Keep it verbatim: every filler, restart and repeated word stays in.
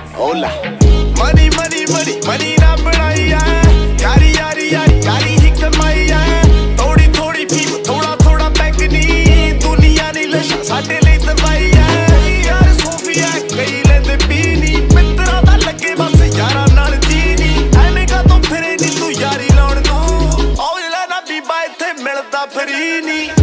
ओला money money money money ना बनाई है यारी यारी यारी यारी ही कमाई है थोड़ी थोड़ी फीम थोड़ा थोड़ा पैक नी दुनिया नी लशा साडे लई दवाई है यार सोफिया कई लेंदे पी नी मित्रा दा लगे बस यारा नाल जी नी एवें का तो फिरे नी तू यारी लाउण नूं ओ जेड़ा ना बीबा इत्थे मिलदा फ्री नी।